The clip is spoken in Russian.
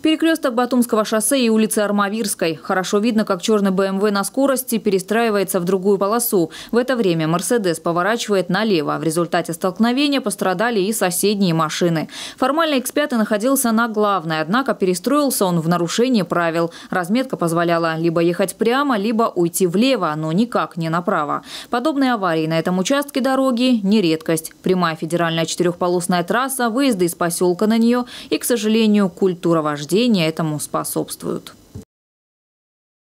Перекресток Батумского шоссе и улицы Армавирской. Хорошо видно, как черный БМВ на скорости перестраивается в другую полосу. В это время Мерседес поворачивает налево. В результате столкновения пострадали и соседние машины. Формально X5 находился на главной, однако перестроился он в нарушении правил. Разметка позволяла либо ехать прямо, либо уйти влево, но никак не направо. Подобные аварии на этом участке дороги не редкость. Прямая федеральная четырехполосная трасса, выезды из поселка на нее и, к сожалению, культура вождения этому способствуют.